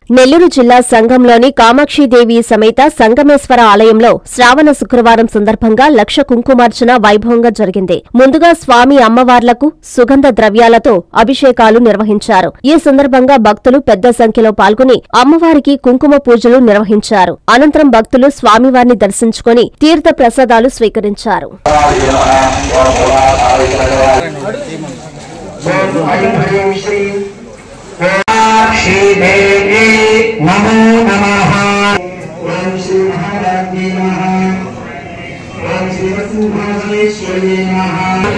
నెల్లూరు జిల్లా సంఘంలోని కామాక్షిదేవి సమేత సంగమేశ్వర ఆలయంలో శ్రావణ శుక్రవారం సందర్భంగా లక్ష కుంకుమార్చన వైభవంగా జరిగింది. ముందుగా స్వామి అమ్మవార్లకు సుగంధ ద్రవ్యాలతో అభిషేకాలు నిర్వహించారు. ఈ సందర్భంగా భక్తులు పెద్ద సంఖ్యలో పాల్గొని అమ్మవారికి కుంకుమ పూజలు నిర్వహించారు. అనంతరం భక్తులు స్వామివారిని దర్శించుకుని తీర్థ ప్రసాదాలు స్వీకరించారు. श्रीदेवी नमो नमः। ओम श्री महाराज्ञी नमः। ओम श्री वसुधाश्वरी नमः।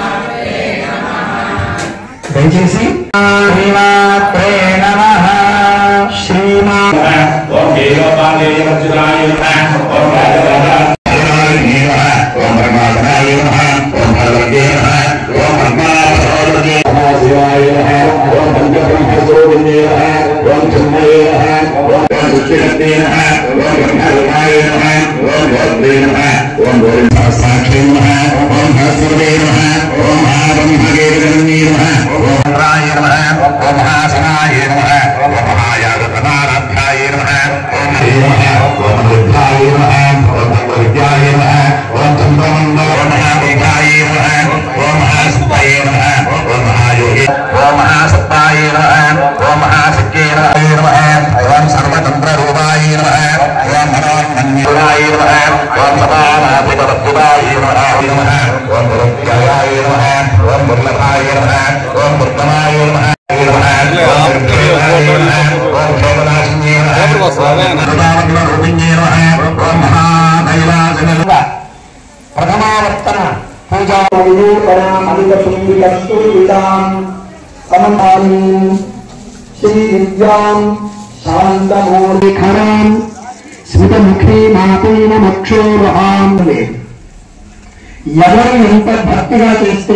दयచేసి श्रीमात्रे नमः। श्रीमान ओम देवपादेय वज्राय नमः। ओम राजराजाय नमः। ओम परमात्माय नमः। ओम भगवते नमः। ओम ब्रह्मावताराय नमः। शिवाय नमः। ओम पंचब्रह्मस्वरूपिणे नमः। ओम चन्मये नमः। ओम दुष्टिहते नमः। ओम ब्रह्मरूपाय नमः। ओम भद्रे नमः। ओम गोविंदसाक्षी नमः। ओम हस्वते नमः। ओम महाब्रह्मगेरण्ये नमः। ओम राय नमः। ओम महासनाय नमः। ओम महायागतनाराध्याय नमः। ओम हरे नमः। ओम रुद्राय नमः। ओम विद्याय नमः। ओम चन्द्रमण्डलमहामेघाय नमः। ओम महासत्ताय नमः। ओम महायोगे ओम महासत्ताय नमः। ओम महाशक्तिये नमः। ओम सर्वतन्त्ररूपाय नमः। ओम मनोन्मन्युराय नमः। ओम समानाधिपतत्वाय नमः। ओम दुर्गाय नमः। ओम दुर्लभाय नमः। ओम दुर्गमाय नमः। ओम देवाय नमः। ओम देवनाशिन्ये नमः। रूपिण्ये नमः। ओम महादैवासिने नमः। प्रथमावर्तन पूजा श्री विद्यां शांतमूर्तिखरां स्मितमुखी मातेन मक्षोरहां ఎవరు ఎంత భక్తిగా చేస్తే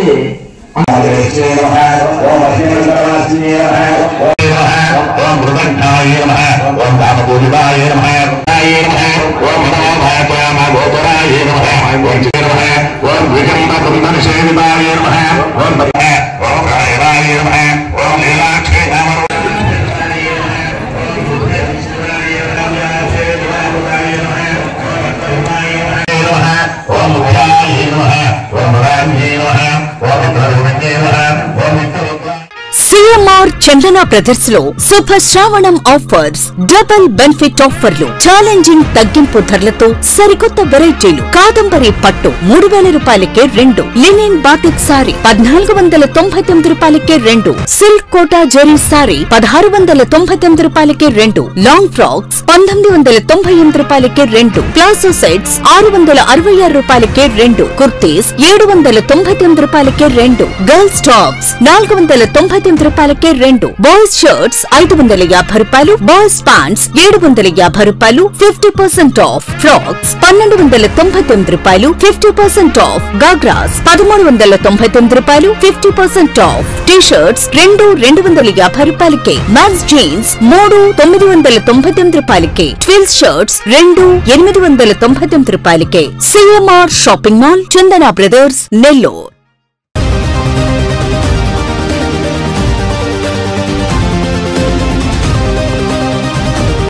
ఓం మృదంగాయ నమః. ఓం కామపూజితాయ నమః. ఓం మనోభాయమాగోచరాయ నమః. ఓం ద్విజంబకుందనసేవితాయ నమః. ఓం ఓం రాయరాయ నమః. ఓం లీలాక్షే నమః. ఓం ముఖ్యాయ నమః. ఓం రామ్యే నమః. ఓం ఇంద్రరూపిణ్యే నమః. ఓం సిఎంఆర్ చందన బ్రదర్స్ లో Shubha Shravanam offers, double benefit ఆఫర్లు, ఛాలెంజింగ్ తగ్గింపు ధరలతో సరికొత్త వెరైటీలు. కాదంబరి పట్టు 3000 రూపాయలకే 2, లినిన్ బాటిక్ సారీ 1499 రూపాయలకే 2, సిల్క్ కోటా జెరీ సారీ 1699 రూపాయలకే 2, లాంగ్ ఫ్రాక్స్ 1998 రూపాయలకే 2, ప్లాజో సెట్స్ 666 రూపాయలకే 2, కుర్తీస్ 799 రూపాయలకే 2, గర్ల్స్ టాప్స్ 499 రూపాయలకే 2, బాయ్స్ షర్ట్స్ 550 రూపాయలు, బాయ్స్ ప్యాంట్స్ 750 రూపాయలు 50% ఆఫ్, ఫ్రాక్స్ 1299 రూపాయలు 50% ఆఫ్, గాగ్రాస్ 1399 రూపాయలు 50% ఆఫ్, టీ షర్ట్స్ 250 రూపాయలకే, మ్యాన్స్ జీన్స్ 999 రూపాయలకే, ట్విల్స్ షర్ట్స్ 899 రూపాయలకే. CMR shopping mall, Chandana brothers, Nellore.